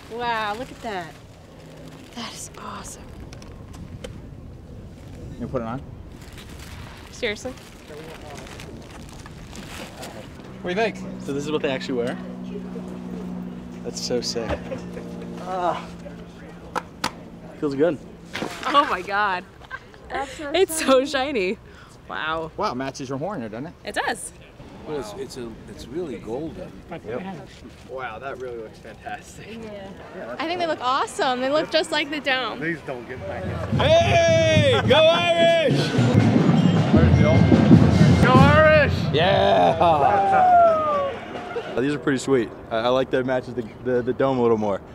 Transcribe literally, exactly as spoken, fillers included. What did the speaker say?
Wow, look at that. That is awesome. You put it on? Seriously? What do you think? So this is what they actually wear? That's so sick. Ah, feels good. Oh my god. That's so it's shiny. so shiny. Wow. Wow, matches your horn here, doesn't it? It does. Well, it's, it's, a, it's really golden. Yep. Wow, that really looks fantastic. Yeah. I think they look awesome. They look just like the dome. Please don't get back in. Hey, go Irish! Go Irish! Yeah! These are pretty sweet. I, I like that it matches the, the, the dome a little more.